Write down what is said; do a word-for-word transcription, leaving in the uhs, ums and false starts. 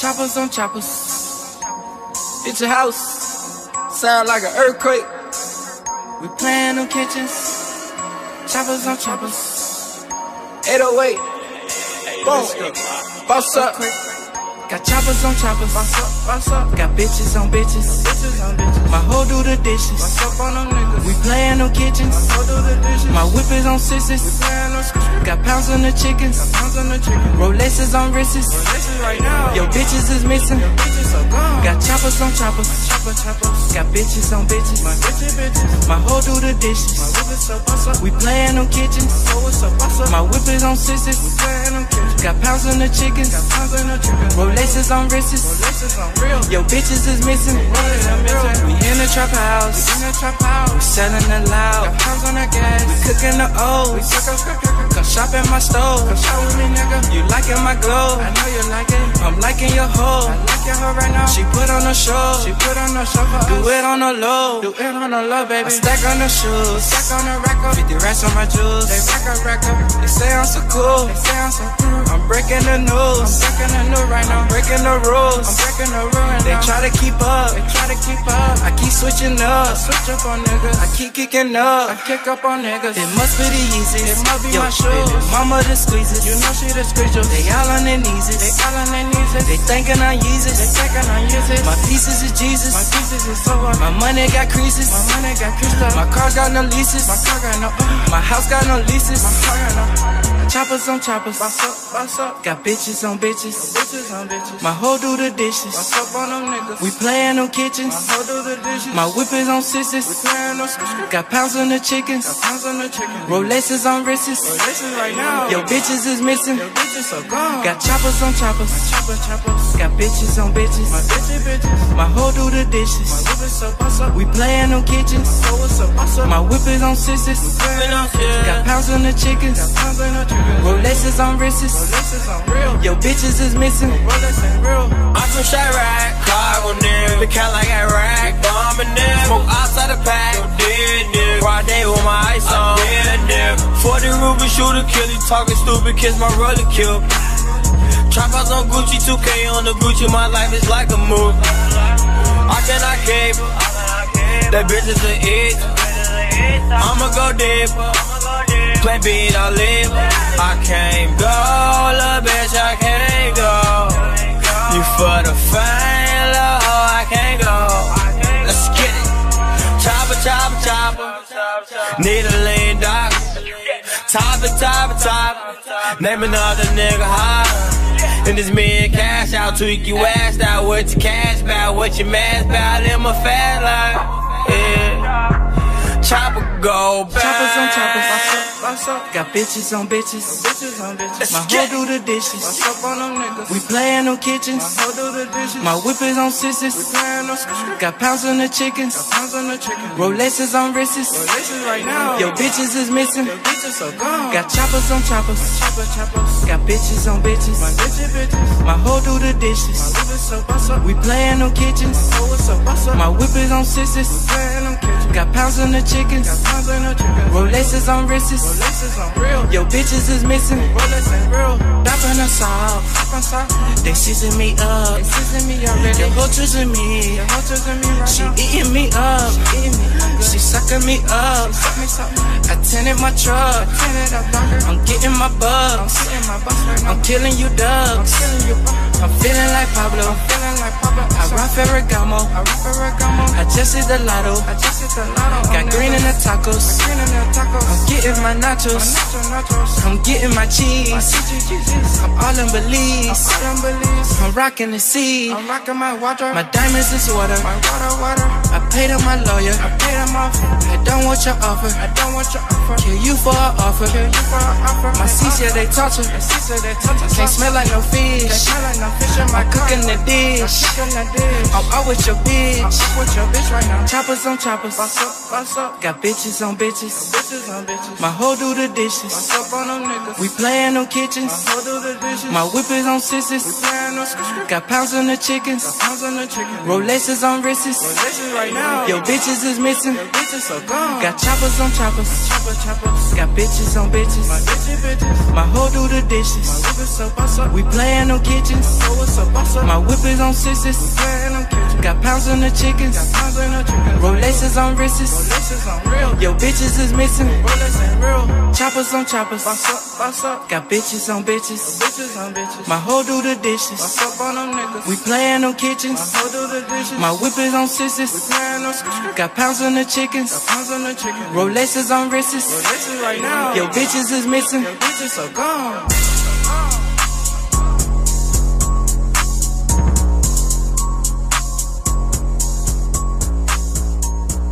choppers on choppers. It's your house. Sound like an earthquake. We playin' them kitchens. Choppers on choppers. eight oh eight. Boom. Boss up. Got choppers on choppers. Boss up, boss up. Got bitches on bitches. Bitches on bitches. My hoe do the dishes. Boss up on them niggas. We playin' them kitchens. My hoe do the dishes. My whip is on sixes. We playin' them scripts. Got pounds on the chickens. Got pounds on the chickens. Rolexes on wrists. Rolexes right now. Yo bitches is missing. Yo bitches are gone. Got choppers on choppers. Chopper choppers. Got bitches on bitches. My bitches bitches. My hoe do the dishes. My whip is so boss up. We playin' them kitchens. So what's up, boss up. My whip is on sixes. We playin' them kitchens. Got pounds on the chickens. Got pounds on the chickens. Rolexes on wrists. Rolexes on real. Yo bitches is missing. We in the trap house. We in the trap house. We sellin' it loud. Got pounds on the gas. We cookin' the O's. We cook, cook, cook, cook. Come shop at my store. Come shop with me, nigga. You liking my glow? I know you like it. I'm liking your hoe. I liking her right now. She put on a show. She put on a show for Do us. it on the low. Do it on the low, baby. I stack on the shoes. Stack on the rack up. fifty racks on my jewels. They rack up, rack up. They say I'm so cool. They say I'm so cool. I'm breaking the news. I'm breaking the news right now. I'm breaking the rules. I'm breaking the rules. They try to keep up. They try to keep up. I keep switching up. I switch up on niggas. I keep kicking up. I kick up on niggas. It must be the Yeezys. It must be Yo, my shoes. Mama the squeezes. You know she the squeezes. They all on their knees. They all on their knees. They thinking I'm Yeezys. They thinking I'm Yeezys. My pieces is Jesus. My pieces is so hard. My money got creases. My money got creased up. My car got no leases. My car got no. Uh, my house got no leases. My car got no. Choppers on choppers. Boss up, boss up. Got bitches on bitches. Bitches on bitches. My hoe do the dishes. Boss up on them niggas. We playin' them kitchens. My hoe do the dishes. My whip is on sixes. We playin' them scripts. Got pounds on the chickens. Got pounds on the chickens. Rolexes on wrists. Rolexes right now. Yo bitches is missing. Yo bitches are gone. Got choppers on choppers. Chopper choppers. Got bitches on bitches. My bitches bitches. My hoe do the dishes. My whip is so boss up. We playin' them kitchens. So what's up, boss up. My whip is on sixes. We playin' them kitchens. Got pounds on the chickens. Got pounds on the chickens. Rolexes on wrists. Rolexes on real. Yo bitches is missing. Rolex ain't real. I'm from Chirac, Chicago nigga. The count like Iraq, bombing nigga. Smoke outside the pack, yo dead nigga. Friday with my ice on, dead nigga. forty Ruby shooter, kill you talking stupid, kiss my brother kill. Trap house on Gucci, two K on the Gucci, my life is like a movie. I cannot keep that bitch is an itch. I'ma go deep. Play beat, I live. I can't go, little bitch, I can't go. You for the fame, little hoe, I can't go. Let's get it. Chopper, chopper, chopper. Need a lean dog. Top it, top it, top. Name another nigga high. And this me and cash out, tweak you ass out. What your cash bout, what your mask bout. In my fat line, yeah. Chopper go back. Choppers on choppers. Boss up, boss up. Got bitches on bitches. Bitches on bitches. My hoe do the dishes. Boss up on them niggas. We playin' them kitchens. My hoe do the dishes. My whip is on sixes. We playin' them scripts. Got pounds on the chickens. Got pounds on the chickens. Rolexes on wrists. Rolexes right now. Yo bitches is missing. Yo bitches are gone. Got choppers on choppers. Chopper choppers. Got bitches on bitches. My bitches bitches. My hoe do the dishes. My whip is so boss up. We playin' them kitchens. So what's up, boss up. My whip is on sixes. We playin' them kitchens. Got pounds on the chickens. Got pounds on the chickens. Rolexes on wrists. Rolexes on real. Yo bitches is missing. Rolex ain't real. Dappin' us off. They season me up. They season me up. Your hoe choosing me. Your hoe choosing me right she now. She eating me up. She eating me up. She sucking me up. She suck me something. I tinted my truck. I tinted up longer. I'm getting my bucks. I'm getting my bucks right now. I'm killing you ducks. I'm killing you bucks. I'm feeling like Pablo. I'm feeling like Pablo. I rock Ferragamo. I rock Ferragamo. I just hit the lotto. I just hit the lotto. Got green in the tacos. Green in the tacos. I'm getting my nachos. My nacho, nachos. I'm getting my cheese. My I'm all in Belize. I'm, all in Belize. I'm rocking the sea. I'm rocking my water. My diamonds is water. My water, water. I paid him my lawyer. I paid him off. I don't want your offer. I don't want your offer. Kill you for an offer. Kill you for an offer. My seats, yeah, they torture. My seats, yeah, they torture. Can't smell like no fish. Can't smell like no fish in my cooking the dish. I'm cooking the dish. I'm out with your bitch. I'm out with your bitch right now. Choppers on choppers. Boss up, boss up. Got bitches on bitches. Bitches on bitches. My hoe do the dishes. Boss up on them niggas. We playin' them kitchens. My hoe do the dishes. My whip is on sixes. We playin' them scripts. Got pounds on the chickens. Got pounds on the chickens. Rolexes on wrists. Rolexes right now. Yo bitches is missing. Yo bitches are gone. Got choppers on choppers. Chopper choppers. Got bitches on bitches. My bitches bitches. My hoe do the dishes. My whip is so boss up. We playin' them kitchens. So what's up, what's up? My whip is on sixes. We playing on kitchen. Got pounds on the chickens. Got pounds on the chickens. Rolexes on wrists. Rolexes on real. Yo, bitches is missing. Rolex ain't real. Choppers on choppers. Boss up, boss up. Got bitches on bitches. Bitches on bitches. My hoe do the dishes. Boss up on them niggas. We playing on kitchens. My hoe do the dishes. My whip is on sixes. We playing on sixes. Got pounds on the chickens. Got pounds on the chickens. Rolexes on wrists. Rolexes right now. Yo, bitches is missing. Yo, bitches are gone.